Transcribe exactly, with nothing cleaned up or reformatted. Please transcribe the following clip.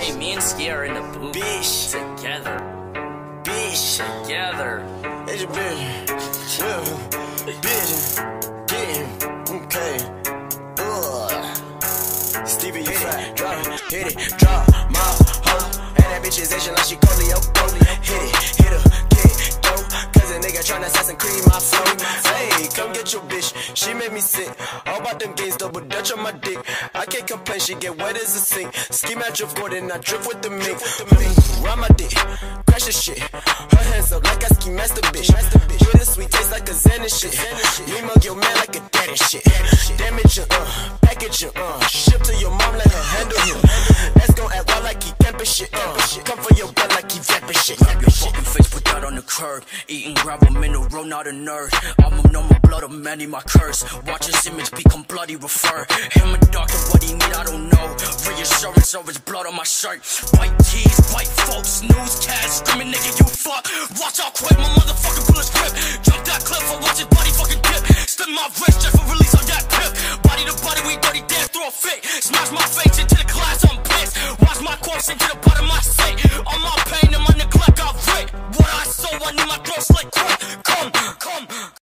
Hey, me and Ski are in the booth. Bitch. Together. Bitch. Together. It's your bitch. Yeah. Bitch. Yeah. Okay. Ugh. Stevie, hit it. Drop it. Hit it. Drop my hoe. And that bitch is Asian like she Colio. Hit it. Hit her. Get dope. Cause a nigga tryna Assassin's Creed my flow. Hey, come get your bitch. She made me sick. All about them games, double dutch on my dick. I can't complain, she get wet as a sink. Ski match of Gordon, I drip with the mink. Ride my dick, crash the shit. Her hands up like I ski master bitch. With a sweet taste like a Zen and shit. Me mug your man like a dad and shit. Damage her, uh, package her, uh. Ship to your mom, let her handle him. Let's go act wild like he camping shit, uh. Come for your blood like he vamping shit. Grab your fucking face, put that on the curb. Eating gravel, mineral, not a nerd. I'ma know my blood of many, my curse. Watch his image become bloody, refer him a doctor, what he need, I don't know. Reassurance over his blood on my shirt. White tees, white folks, newscast, screaming nigga you fuck. Watch out quick, my motherfucking bullet's grip. Jump that cliff, I watch his body fucking dip. Slip my wrist just for release on that clip. Body to body, we dirty dance, throw a fit. Smash my face into the glass, I'm pissed. Watch my corpse into the bottom of my sink. All my pain and my neglect, I writ. What I sow, I need my throat slit quick.